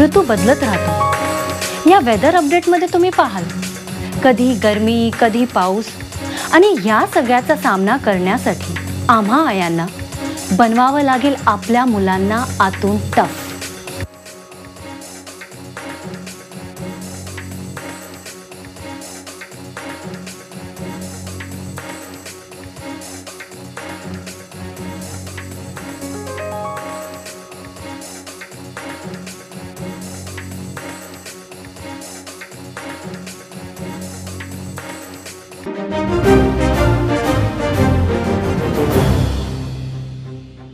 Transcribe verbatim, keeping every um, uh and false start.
ऋतू बदलत राहतो। या वेदर अपडेटमध्ये तुम्ही पाहाल कधी गरमी, कधी पाऊस, आणि या सगळ्याचा सामना करण्यासाठी आम्हा आयांना बनवावं लागेल आपल्या मुलांना आतून टफ।